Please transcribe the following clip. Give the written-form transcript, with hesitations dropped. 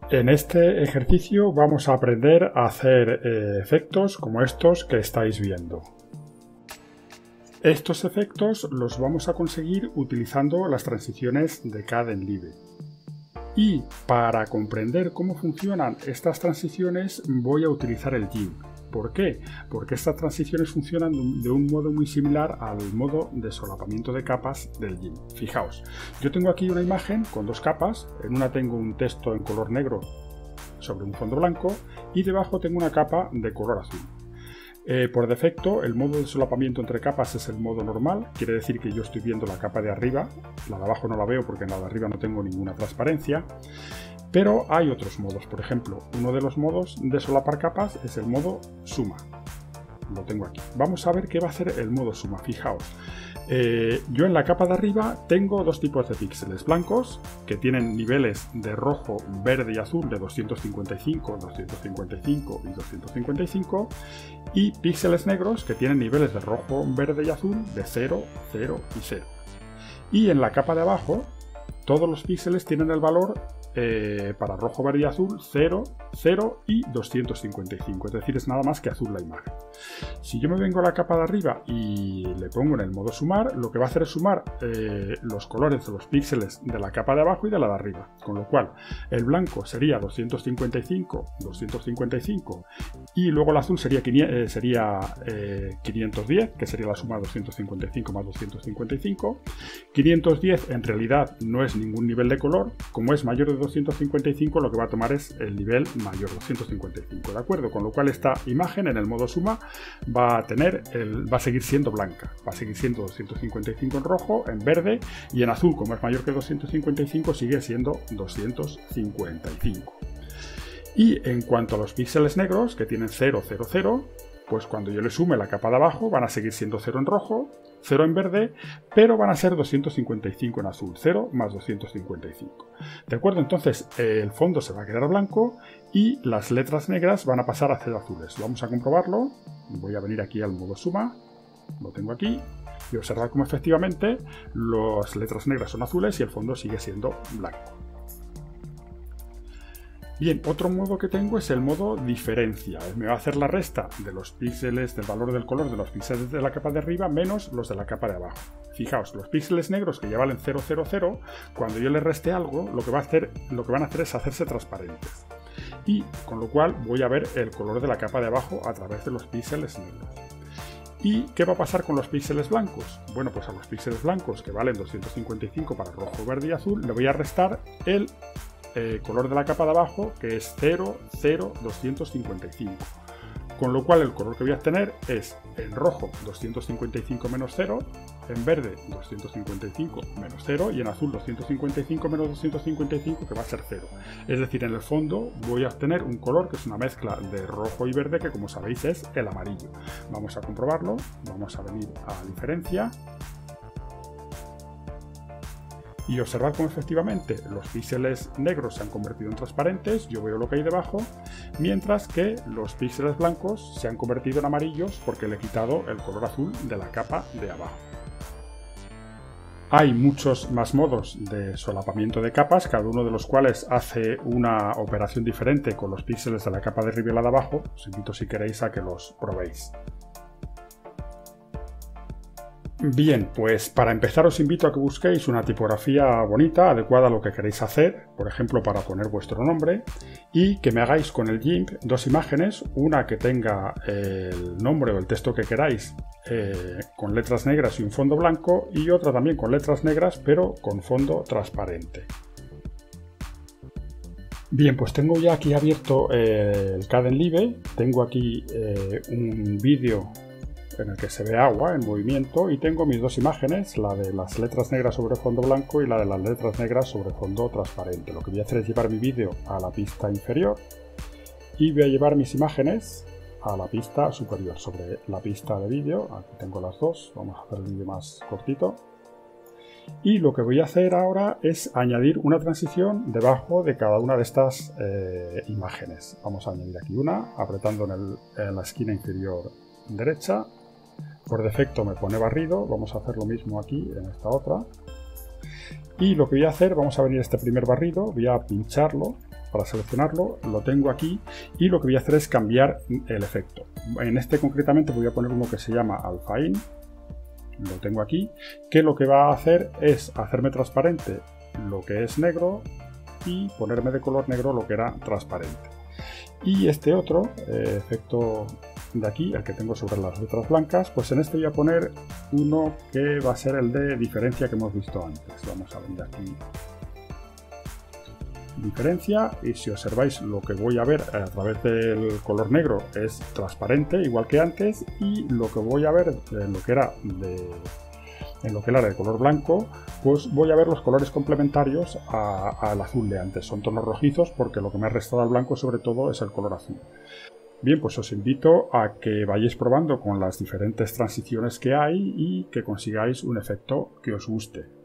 En este ejercicio vamos a aprender a hacer efectos como estos que estáis viendo. Estos efectos los vamos a conseguir utilizando las transiciones de Kdenlive. Y para comprender cómo funcionan estas transiciones voy a utilizar el GIMP. ¿Por qué? Porque estas transiciones funcionan de un modo muy similar al modo de solapamiento de capas del GIMP. Fijaos, yo tengo aquí una imagen con dos capas. En una tengo un texto en color negro sobre un fondo blanco y debajo tengo una capa de color azul. Por defecto, el modo de solapamiento entre capas es el modo normal, quiere decir que yo estoy viendo la capa de arriba, la de abajo no la veo porque en la de arriba no tengo ninguna transparencia, pero hay otros modos. Por ejemplo, uno de los modos de solapar capas es el modo suma. Lo tengo aquí. Vamos a ver qué va a hacer el modo suma. Fijaos, yo en la capa de arriba tengo dos tipos de píxeles blancos que tienen niveles de rojo, verde y azul de 255, 255 y 255 y píxeles negros que tienen niveles de rojo, verde y azul de 0, 0 y 0. Y en la capa de abajo todos los píxeles tienen el valor para rojo, verde y azul 0, 0 y 255, es decir, es nada más que azul la imagen. Si yo me vengo a la capa de arriba y le pongo en el modo sumar, lo que va a hacer es sumar los colores de los píxeles de la capa de abajo y de la de arriba, con lo cual el blanco sería 255, 255 y luego el azul sería 510, que sería la suma de 255 más 255. 510 en realidad no es ningún nivel de color, como es mayor de 255 lo que va a tomar es el nivel mayor, 255, ¿de acuerdo? Con lo cual esta imagen en el modo suma va a seguir siendo blanca, va a seguir siendo 255 en rojo, en verde y en azul, como es mayor que 255 sigue siendo 255. Y en cuanto a los píxeles negros que tienen 0, 0, 0, pues cuando yo le sume la capa de abajo van a seguir siendo 0 en rojo, 0 en verde, pero van a ser 255 en azul, 0 más 255. ¿De acuerdo? Entonces el fondo se va a quedar blanco y las letras negras van a pasar a ser azules. Vamos a comprobarlo. Voy a venir aquí al modo suma, lo tengo aquí, y observar cómo efectivamente las letras negras son azules y el fondo sigue siendo blanco. Bien, otro modo que tengo es el modo diferencia. Me va a hacer la resta de los píxeles, del valor del color de los píxeles de la capa de arriba menos los de la capa de abajo. Fijaos, los píxeles negros que ya valen 0, 0, 0, cuando yo les reste algo, lo que van a hacer es hacerse transparentes. Y con lo cual voy a ver el color de la capa de abajo a través de los píxeles negros. ¿Y qué va a pasar con los píxeles blancos? Bueno, pues a los píxeles blancos que valen 255 para rojo, verde y azul, le voy a restar el color de la capa de abajo, que es 0, 0, 255. Con lo cual el color que voy a obtener es en rojo 255 menos 0, en verde 255 menos 0 y en azul 255 menos 255, que va a ser 0. Es decir, en el fondo voy a obtener un color que es una mezcla de rojo y verde, que como sabéis es el amarillo. Vamos a comprobarlo, vamos a venir a diferencia y observar cómo efectivamente los píxeles negros se han convertido en transparentes, yo veo lo que hay debajo, mientras que los píxeles blancos se han convertido en amarillos porque le he quitado el color azul de la capa de abajo. Hay muchos más modos de solapamiento de capas, cada uno de los cuales hace una operación diferente con los píxeles de la capa de arriba y la de abajo. Os invito, si queréis, a que los probéis. Bien, pues para empezar os invito a que busquéis una tipografía bonita, adecuada a lo que queréis hacer, por ejemplo para poner vuestro nombre, y que me hagáis con el GIMP dos imágenes, una que tenga el nombre o el texto que queráis con letras negras y un fondo blanco, y otra también con letras negras pero con fondo transparente. Bien, pues tengo ya aquí abierto el Kdenlive, tengo aquí un vídeo en el que se ve agua en movimiento y tengo mis dos imágenes, la de las letras negras sobre fondo blanco y la de las letras negras sobre fondo transparente. Lo que voy a hacer es llevar mi vídeo a la pista inferior y voy a llevar mis imágenes a la pista superior, sobre la pista de vídeo. Aquí tengo las dos, vamos a hacer el vídeo más cortito. Y lo que voy a hacer ahora es añadir una transición debajo de cada una de estas imágenes. Vamos a añadir aquí una, apretando en la esquina inferior derecha. Por defecto me pone barrido, vamos a hacer lo mismo aquí en esta otra. Y lo que voy a hacer, vamos a venir a este primer barrido, voy a pincharlo para seleccionarlo, lo tengo aquí y lo que voy a hacer es cambiar el efecto. En este concretamente voy a poner uno que se llama Alpha In, lo tengo aquí, que lo que va a hacer es hacerme transparente lo que es negro y ponerme de color negro lo que era transparente. Y este otro efecto de aquí, el que tengo sobre las letras blancas, pues en este voy a poner uno que va a ser el de diferencia que hemos visto antes. Vamos a venir aquí diferencia, y si observáis lo que voy a ver a través del color negro es transparente igual que antes, y lo que voy a ver en lo que era de color blanco, pues voy a ver los colores complementarios al azul de antes. Son tonos rojizos porque lo que me ha restado al blanco sobre todo es el color azul. Bien, pues os invito a que vayáis probando con las diferentes transiciones que hay y que consigáis un efecto que os guste.